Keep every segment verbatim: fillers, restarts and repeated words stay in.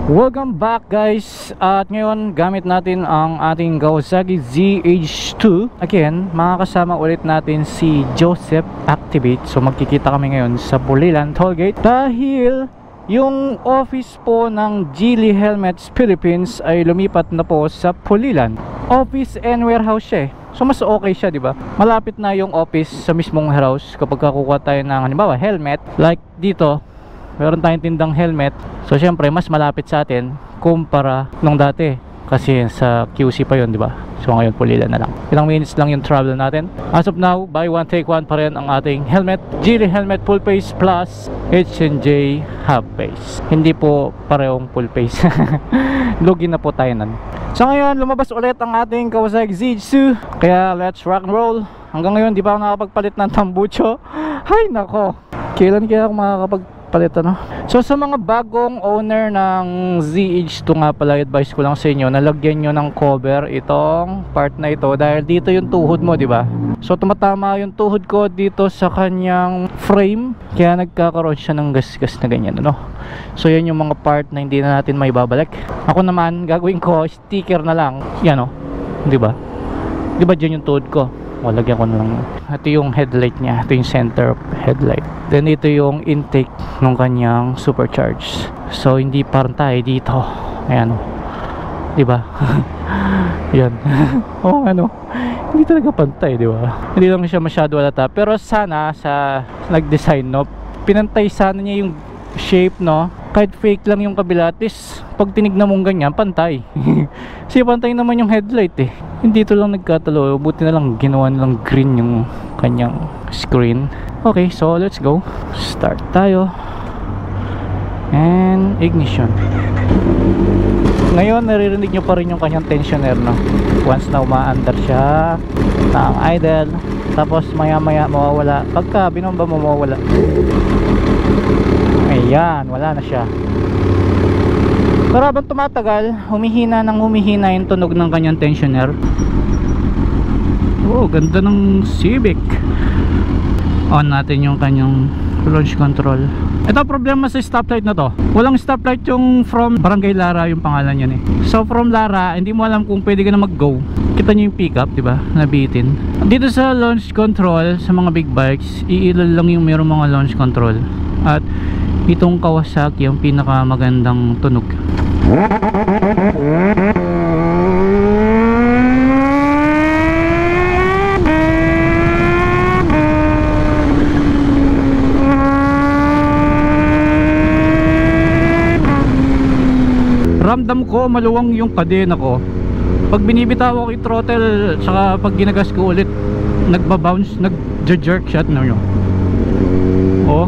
Welcome back guys. At ngayon gamit natin ang ating Kawasaki Z H two. Again, makakasama ulit natin si Joseph Activate. So magkikita kami ngayon sa Pulilan Tollgate dahil yung office po ng Geely Helmets Philippines ay lumipat na po sa Pulilan. Office and warehouse siya eh. So mas okay siya, di ba? Malapit na yung office sa mismong warehouse kapag kukuha tayo ng halimbawa helmet. Like dito, meron tayong tindang helmet. So syempre mas malapit sa atin kumpara nung dati. Kasi sa Q C pa yun, di ba? So ngayon Pulilan na lang. Ilang minutes lang yung travel natin. As of now, buy one take one pa rin ang ating helmet. Geely Helmet Full Face Plus H and J Half Face. Hindi po parehong full face. Lugi na po tayo nun. So ngayon lumabas ulit ang ating Kawasaki Z H two. Kaya let's rock and roll. Hanggang ngayon di pa ako nakapagpalit ng tambucho. Hay nako, kailan kaya ako makakapagpalit ano? So sa mga bagong owner ng Z H two nga pala, advice ko lang sa inyo na lagyan nyo ng cover itong part na ito dahil dito yung tuhod mo, di ba? So tumatama yung tuhod ko dito sa kanyang frame, kaya nagkakaroon siya ng gas-gas na ganyan, ano? So yan yung mga part na hindi na natin may babalik. Ako naman gagawin ko sticker na lang. Yan o, di ba? Di ba dyan yung tuhod ko? O, lagyan ko na lang. Ito yung headlight niya. Ito yung center headlight. Then ito yung intake ng kanyang supercharged. So hindi pantay dito. Ayan o, di ba? Yan. Oh ano, hindi talaga pantay, di ba? Hindi lang siya masyado halata. Pero sana sa nag-design, no, pinantay sana niya yung shape, no? Kahit fake lang yung kabila, at least pag tinignan mong ganyan, pantay. Kasi pantay naman yung headlight eh. Hindi ito lang nagkatalo. Buti na lang ginawa nilang green yung kanyang screen. Okay, so let's go. Start tayo. And ignition. Ngayon naririnig nyo pa rin yung kanyang tensioner, no? Once na umaandar siya ng idle, tapos maya maya mawawala. Pagka binomba mo mawawala. Ayan, wala na siya. Pero habang tumatagal, humihina ng humihina yung tunog ng kanyang tensioner. Oh, ganda ng Civic. On natin yung kanyang launch control. Ito problema sa stoplight na to. Walang stoplight yung from Barangay Lara, yung pangalan yan eh. So from Lara, hindi mo alam kung pwede ka na mag-go. Kita nyo yung pickup, diba? Nabitin. Dito sa launch control, sa mga big bikes, iilal lang yung mayroong mga launch control. At itong Kawasaki yung pinaka magandang tunog. Ramdam ko maluwang yung kadena ko. Pag binibitaw ko yung throttle, saka pag ginagas ko ulit, nagbabounce, nag-jerk shot na nyo. Oh.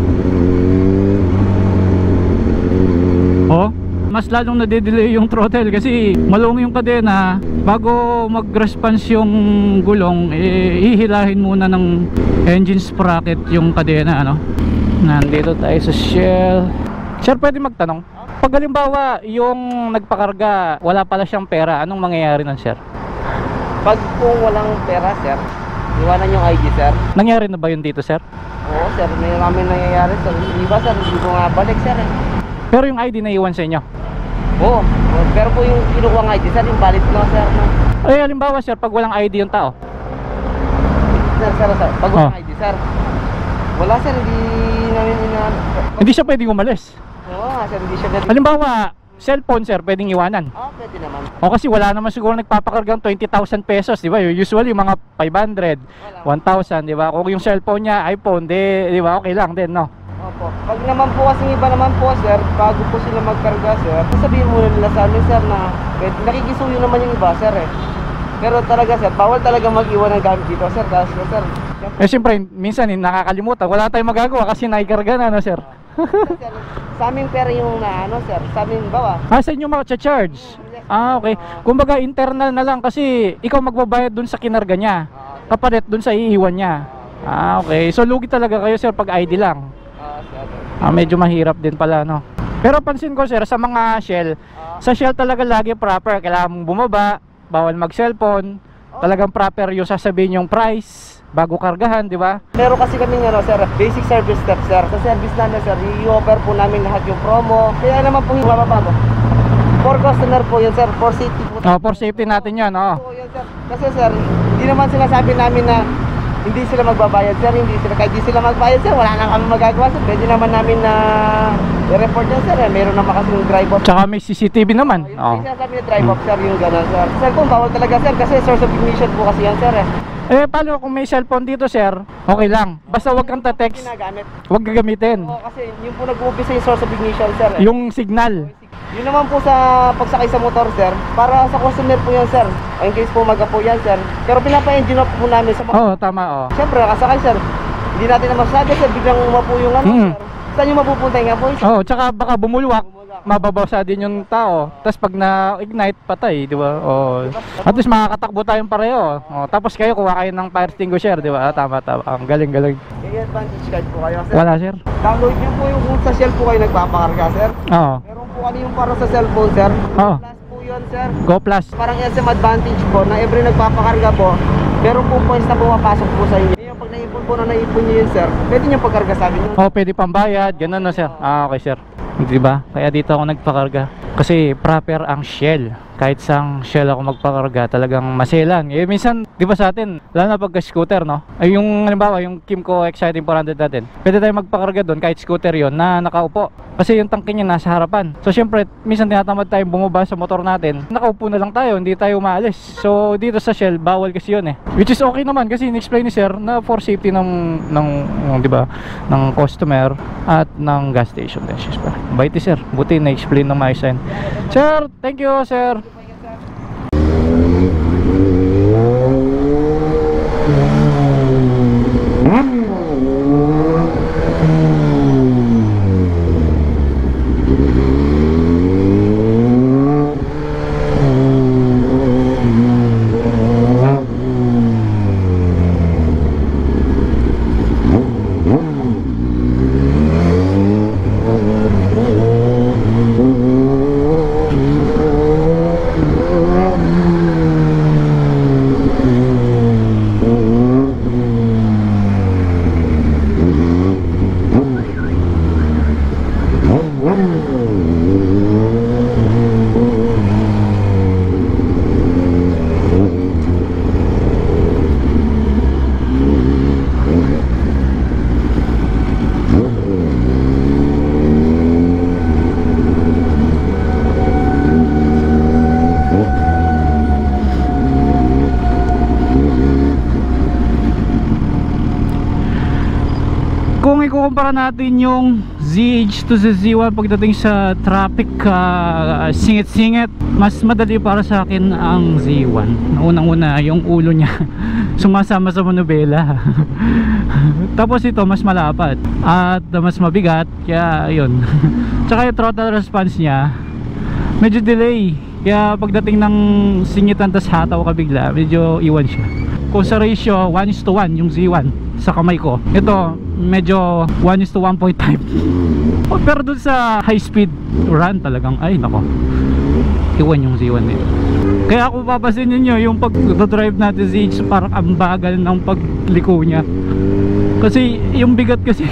Oh. Mas lalong nade-delay yung throttle kasi maluwang yung kadena. Bago mag-response yung gulong, eh, ihilahin muna ng engine sprocket yung kadena, ano. Nandito tayo sa Shell. Sir, pwede magtanong? Pag halimbawa yung nagpakarga, wala pala siyang pera, anong mangyayari nun, sir? Pag kung walang pera, sir, iwanan yung I D, sir. Nangyari na ba yun dito, sir? Oo, sir, may namin nangyayari, sir. Hindi ba, sir, hindi ko nga balik, sir, eh. Pero yung I D na iwan sa inyo? Oo, pero po yung kinukuha ng I D, sir, yung valid no, sir, no? Ay, halimbawa, sir, pag walang I D yung tao? Sir, sir, sir, pag walang oh. I D, sir, wala, sir, hindi namin ina... Hindi siya pwedeng umalis? Oo, sir, hindi siya pwedeng... Halimbawa, cellphone, sir, pwedeng iwanan? Oo, pwede naman. O kasi wala naman siguro nagpapakargang twenty thousand pesos, di ba? Usually mga five hundred, one thousand, di ba? Kung yung cellphone niya, iPhone, di, di ba? Okay lang din, no? Opo. Pag naman po kasi iba naman po, sir, bago po sila magkarga, sir, sabihin muna nila sa amin, sir, na nakikisuyo naman yung iba, sir, eh. Pero talaga, sir, bawal talaga mag-iwan ng gamit dito, sir, kasi, sir, eh siyempre, minsan eh, nakakalimutan, wala tayong magagawa kasi naikarga na, no, sir? Sir, sa aming pera yung na ano, sir, sa aming bawa. Ah, sa inyo mga-charge? Ah, okay. Kumbaga internal na lang kasi ikaw magbabayad dun sa kinarga niya, kapalit dun sa iiwan niya. Ah, okay. So lugi talaga kayo, sir, pag I D lang. Ah, medyo mahirap din pala, no? Pero pansin ko, sir, sa mga Shell, sa Shell talaga lagi proper. Kailangan mong bumaba, bawal mag-cellphone, talagang proper yung sasabihin yung price bago kargahan, di ba? Meron kasi kami ano, sir, basic service step, sir. Sa service namin, sir, i-offer po namin lahat yung promo. Kaya naman po yung mababago. For customer po yun, sir. For safety po. Oh, for safety natin yan, oh. Po yun, sir. Kasi, sir, hindi naman sinasabi namin na hindi sila magbabayad, sir. Hindi sila, kahit hindi sila magbayad, sir, wala na kami magagawa, sir. Pwede naman namin na i-report yan, sir. Eh. Meron naman kasi yung drive-off. Tsaka may C C T V naman. Yung Oh. sinasabi na drive-off, sir, yung gano'n, sir. Sir, kung bawal talaga, sir, kasi source of ignition po kasi yan, sir, eh. Eh, paano kung may cellphone dito, sir? Okay lang. Basta wag kang ta-text. Ginagamit. Wag gagamitin. Oo, kasi yung po nag-uumpisa yung source of ignition, sir. Eh. Yung signal. Yun naman po sa pagsakay sa motor, sir. Para sa customer po yan, sir. In case po maga po yan, sir. Pero pinapa-engine off po namin sa Oo, oh, tama, oh. siyempre, kasakay, sir. Hindi natin na masabi, sir. Biglang umapo yung ano, Hmm. sir. Saan yung mapupunta nga po? Oo, oh, tsaka baka bumulwak. Mababasa din yung tao. Tapos pag na-ignite, patay, di ba? Oh. At least makakatakbo tayong pareho. Oh, tapos kayo, kuha kayo ng fire extinguisher, di ba? Ah, tama, tama. Ang galing-galing. May advantage card po kayo, sir. Wala, sir. Download nyo po yung kung sa shell po kayo nagpapakarga, sir. Oo. Meron po kami yung para sa cellphone, sir. Oo. Plus po yun, sir. Go Plus. Parang S M advantage po na every nagpapakarga po, meron po points na pumapasok po sa inyo. Yung pag naipon po na naipon nyo yun, sir, pwede nyo pagkarga sa amin yun. Oh, pwede pambayad. Ganun na, sir. Ah, okay, sir. Di ba? Kaya dito ako nagpakarga. Kasi proper ang shell. Kahit sang shell ako magpakarga, talagang maselan. Eh, minsan, di ba sa atin, lalo na pagka scooter, no? Ay, yung, halimbawa, yung Kimco Exciting four hundred natin. Pwede tayo magpakarga doon, kahit scooter yon na nakaupo. Kasi yung tangke niya nasa harapan. So, syempre, minsan tinatamad tayong bumaba sa motor natin. Nakaupo na lang tayo, hindi tayo umaalis. So, dito sa shell, bawal kasi yun eh. Which is okay naman, kasi in-explain ni sir na for safety ng, ng, ng di ba, ng customer at ng gas station din. Bait ni sir. Buti na-explain ng maayos yan. Sir, thank you, sir. Kung ikukumpara natin yung Z H two sa Z one pagdating sa traffic uh, singit-singit, mas madali para sa akin ang Z one. Unang-una yung ulo niya sumasama sa manubela. Tapos ito mas malapad at mas mabigat, kaya yun. Tsaka yung throttle response niya medyo delay, kaya pagdating ng singitan tas hataw ka bigla, medyo iwan siya. Kung sa ratio one is to one yung Z one sa kamay ko, ito medyo one is to one point five. Oh, pero dun sa high speed run talagang ay nako, iwan yung Z one nito. Kaya kung papasin nyo yung pag-drive natin Z H, parang ang bagal ng pagliko niya. Kasi yung bigat kasi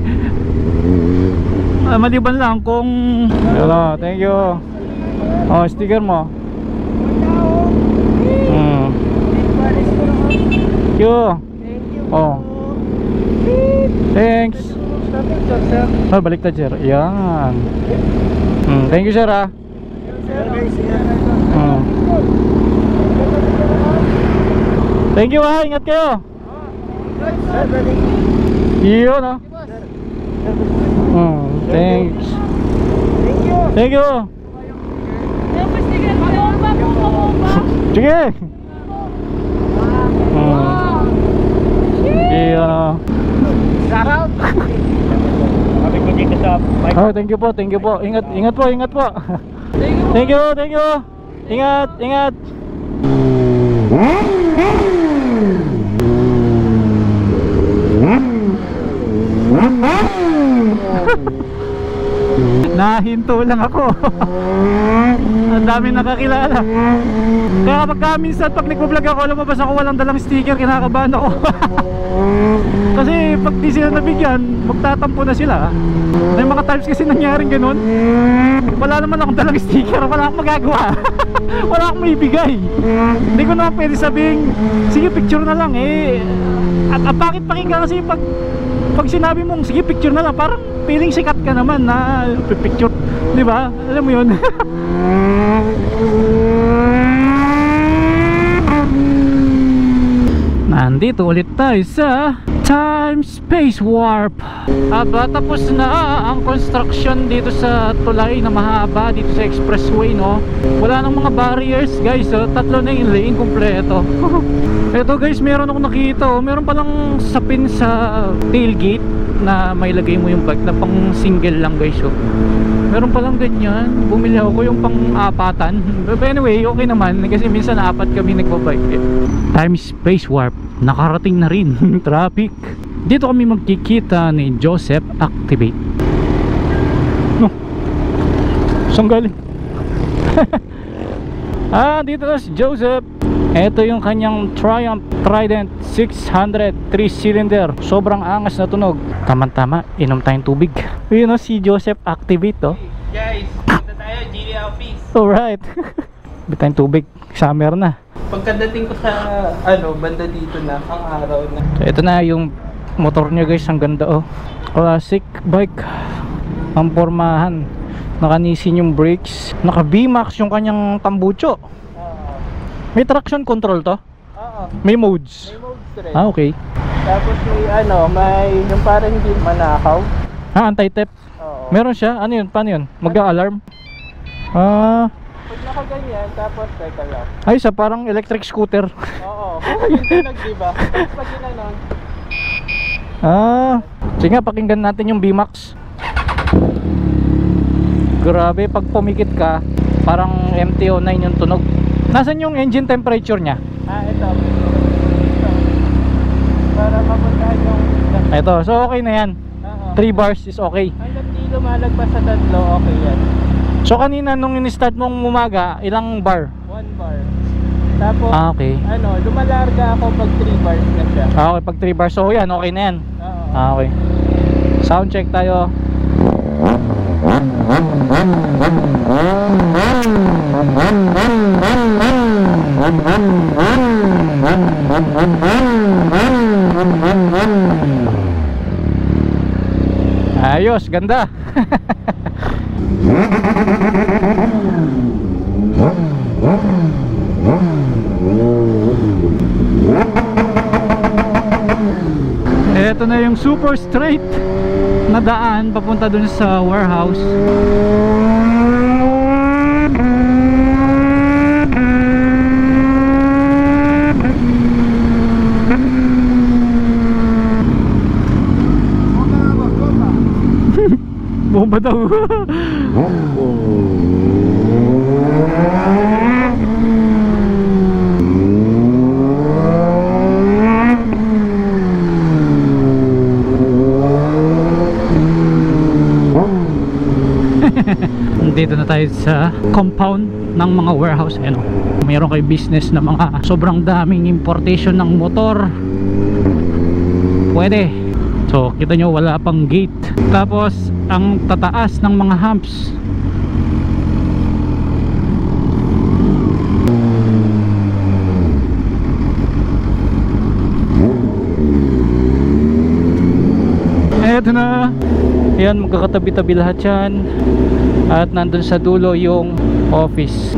ah, maliban lang kung hello, thank you. Oh, sticker mo. Hmm. Thank you. Oh. Thanks. Oh, baliktad sir. Yan. Hmm, thank you sir ah. Hmm. Thank you ah, ingat kayo. Iyo no. Hmm, thanks. Thank you. Sige. Hmm. Iyo no. Shoutout. Sabi ko dito sa bike. Oh, thank you po, thank you po. Ingat, ingat po, ingat po. Thank you, thank you. Ingat, ingat. nahinto lang ako. Ang dami nakakilala. Kaya kapag minsan pag nagpo-vlog ako, lumabas ako walang dalang sticker, kinakabahan ako. Kasi pag di sila nabigyan, magtatampo na sila. May mga times kasi nangyaring ganun. Wala naman akong dalang sticker, wala akong magagawa. Wala akong maibigay. Hindi ko naman pwede sabing, sige picture na lang eh. At ang bakit pakinggan kasi pag pag sinabi mong sige picture na lang, parang feeling sikat ka naman na picture, di ba? Alam mo yun. Nandito ulit tayo sa Time Space Warp. Aba, tapos na ang construction dito sa tulay na mahaba dito sa expressway, no? Wala nang mga barriers, guys. Oh. Tatlo na yung lane kompleto. Eto guys, meron akong nakita, oh. Meron palang sapin sa tailgate na may lagay mo yung bike na pang single lang, guys. Oh. Meron palang ganyan. Bumili ako yung pang apatan. But anyway, okay naman kasi minsan apat kami nagbabike. Time Space Warp, nakarating na rin. Traffic. Dito kami magkikita ni Joseph Activate. No, saan galing? Ah, dito na si Joseph. Ito yung kanyang Triumph Trident six hundred three cylinder. Sobrang angas na tunog. Tama-tama, inom tayong tubig. Yun o, si Joseph Activate, oh. Guys, dito tayo, G D office. Alright. Bit tayong tubig, summer na. Pagkadating ko sa, ano, banda dito na, ang araw na. So, ito na yung motor niya, guys. Ang ganda, oh. Classic bike. Ang pormahan. Nakanisin yung brakes. Naka V max yung kanyang tambucho. Oo. May traction control to? Oo. May modes? May modes rin. Ah, okay. Tapos may, ano, may, yung parang hindi manakaw. Ah, anti-theft. Oo. Meron siya? Ano yun? Paano yun? Mag-a-alarm? Ah. Pag nakaganyan, tapos teka lang. Ay, sa parang electric scooter. Oo. Kung yung tunog, diba? Tapos pag ginanon. Ah. Sige nga, pakinggan natin yung V max. Grabe, pag pumikit ka, parang M T oh nine yung tunog. Nasaan yung engine temperature niya? Ah, ito. Ito. Para mapuntahan yung... Ito, so okay na yan. three bars is okay. Hanggang di lumalagpas sa tatlo, okay yan. So kanina nung in-start mong umaga, ilang bar? one bar. Tapos, Ah, okay. ano, lumalarga ako pag three bars na siya. Ah, okay, pag three bars, so yan, okay na yan. Oo. Ah, okay. Sound check tayo. Ayos, ganda. Ito na yung super straight na daan papunta dun sa warehouse. Bomba daw. Dito na tayo sa compound ng mga warehouse. Ayan, oh. Mayroon kayo business na mga sobrang daming importation ng motor, pwede. So kita nyo, wala pang gate. Tapos ang tataas ng mga humps. Eto na. Ayan, magkakatabi-tabi lahat yan. At nandun sa dulo yung office.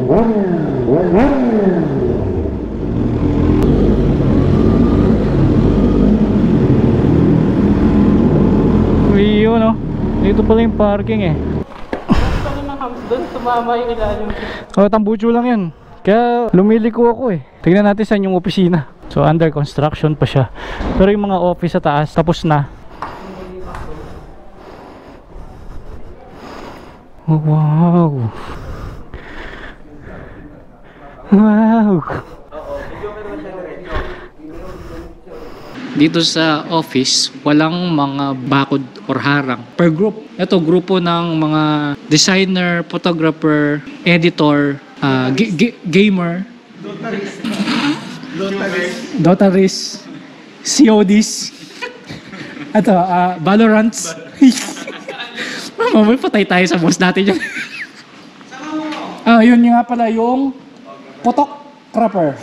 Yun, no? Dito pala yung parking eh. Gusto ng hams doon, sumama yung ilalim. Oh, tambucho lang yan. Kaya lumiliko ako eh. Tignan natin saan yung opisina. So under construction pa siya. Pero yung mga office sa taas tapos na. Oh, wow. Wow. dito sa office, walang mga bakod or harang per group. Ito, grupo ng mga designer, photographer, editor, uh, g- g- gamer, Dotaris, C O Ds, ito, uh, Valorants. Mamay patay tayo sa boss natin yun. Ah, yun nga pala yung photographer.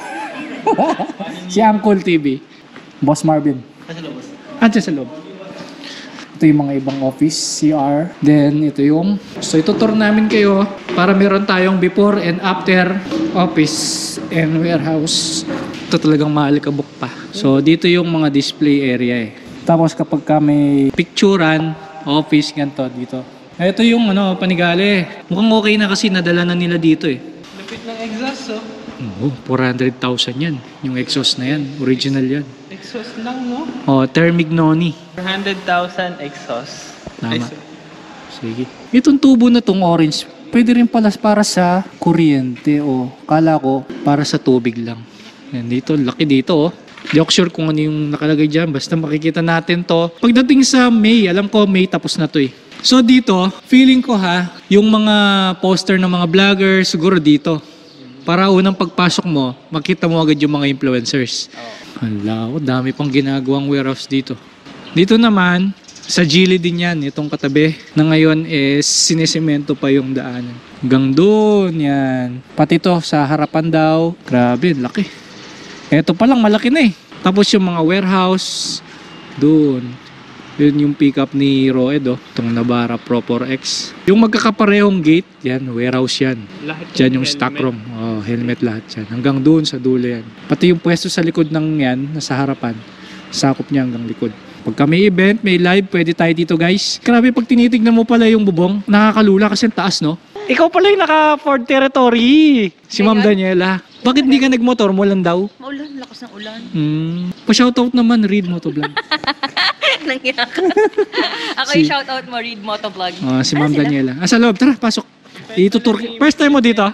Si Uncle T V. Boss Marvin. Andiyan sa loob. Ito yung mga ibang office, C R. Then, ito yung... So, itutur namin kayo para meron tayong before and after office and warehouse. Ito talagang maalikabok pa. So, dito yung mga display area eh. Tapos, kapag ka may picturean, office, ganito, dito. Ito yung ano, Panigale. Mukhang okay na kasi nadala na nila dito eh. Lupit ng exhaust, oh. Oo, four hundred thousand yan. Yung exhaust na yan. Original yan. Exhaust lang, no? Oh, thermic noni. four hundred thousand exhaust. Tama. Sige. Itong tubo na tong orange, pwede rin pala para sa kuryente o kala ko para sa tubig lang. Yan dito, laki dito oh. Di ako sure kung ano yung nakalagay dyan. Basta makikita natin to. Pagdating sa May, alam ko May tapos na to eh. So dito, feeling ko ha, yung mga poster ng mga vloggers, siguro dito. Para unang pagpasok mo, makita mo agad yung mga influencers. Hala, oh, dami pang ginagawang warehouse dito. Dito naman, sa gilid din yan, itong katabi. Na ngayon is sinisemento pa yung daanan. Hanggang doon, yan. Pati to sa harapan daw. Grabe, laki. Eto pa lang, malaki na eh. Tapos yung mga warehouse, doon. Yun yung pickup ni Roed, oh. Itong Navara Pro four X. Yung magkakaparehong gate, yan, warehouse yan. Lahat Diyan yung stock room. Oh, helmet lahat yan. Hanggang doon sa dulo yan. Pati yung pwesto sa likod ng yan, nasa harapan, sakop niya hanggang likod. Pagka may event, may live, pwede tayo dito guys. Grabe pag tinitignan mo pala yung bubong, nakakalula kasi ang taas, no? Ikaw pala yung naka Ford Territory. Si Ma'am Daniela. Bakit hindi ka nagmotor? Mulan daw? Maulan, lakas ng ulan. Hmm. Pa-shoutout naman, Read Motovlog. Nangyak. Ako Si- yung shoutout mo, Read Motovlog. Ah, si Ma'am Ano sila? Daniela. Ah, sa loob. Tara, pasok. Itutur. First time mo dito?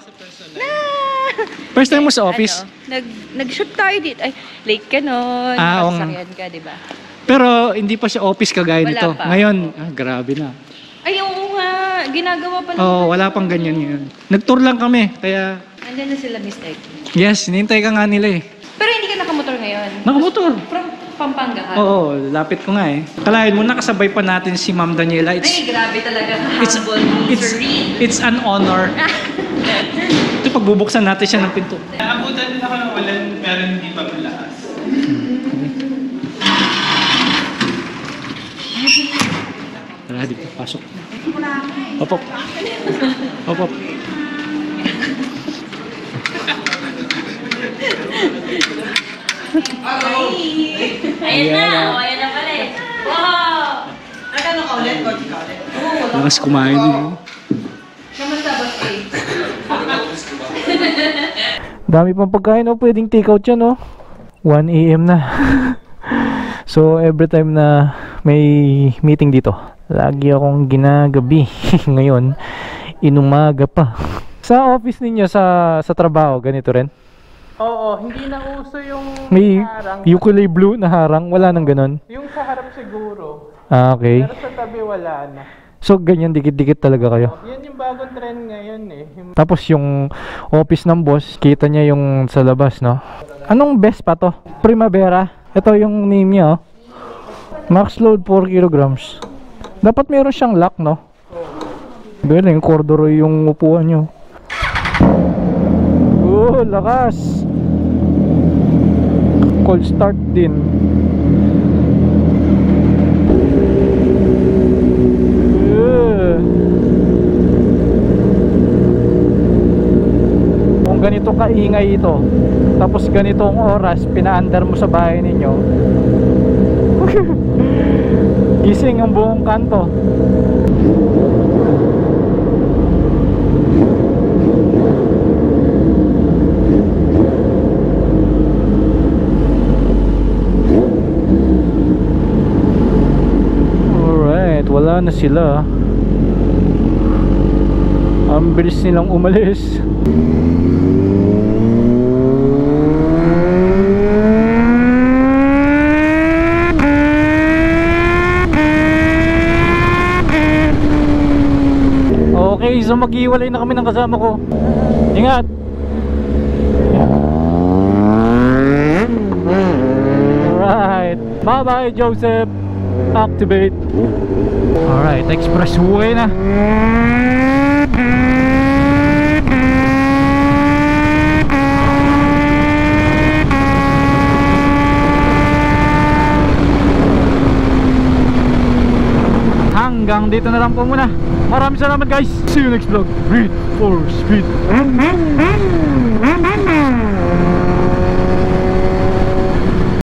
First time mo sa office? Ano, nag, nag-shoot tayo dito. Ay, late ka nun. Ah, oo nga. Pasakyan ka, di ba? Pero hindi pa siya office kagaya Wala nito. pa. Ngayon, ah, grabe na. Ay, oo nga. Ginagawa pa lang. Oh, wala pang ganyan ngayon. Nag-tour lang kami, kaya Andyan na sila, mistake. yes, hinintay ka nga nila eh. Pero hindi ka nakamotor ngayon. Nakamotor. From Pampanga ka. Oo, lapit ko nga eh. Kalahin mo, nakasabay pa natin si Ma'am Daniela. It's, Ay, grabe talaga. it's, Humble ni it's, Sir Reed. it's an honor. Ito, pagbubuksan natin siya ng pinto. Naabutan din ako ng ulan, pero hindi pa malakas. Tara, dito, pasok. Hop, hop. Hop, hop. Ayan na. Oh, ayan na pala eh. Wow! Nagkano ka ulit? Coach ka ulit? Oo. Lakas kumain eh. Kamusta ba eh? Dami pang pagkain, oh. Pwedeng take out yan, oh. one A M na. So, every time na may meeting dito, lagi akong ginagabi. Ngayon, inumaga pa. Sa office ninyo, sa sa trabaho, ganito rin? Oo, hindi na uso yung May harang. ukulele blue na harang, wala nang ganon. Yung sa harap siguro. Ah, okay. Pero sa tabi wala na. So, ganyan, dikit-dikit talaga kayo. Yan yung bagong trend ngayon eh. Yung Tapos yung office ng boss, kita niya yung sa labas, no? Anong best pa to? Primavera. Ito yung name niya, oh. Max load four kilograms. Dapat meron siyang lock, no? Galing, corduroy yung upuan niyo. Oh, lakas! Cold start din. Uh. Kung ganito kaingay ito, tapos ganitong oras pinaandar mo sa bahay ninyo, gising ang buong kanto. Alright, wala na sila. Ang bilis nilang umalis. so maghiwalay na kami ng kasama ko. Ingat. Alright, bye bye Joseph. Activate. Alright, expressway na. Hanggang dito na lang po muna. Maraming salamat guys. See you next vlog. Read for speed.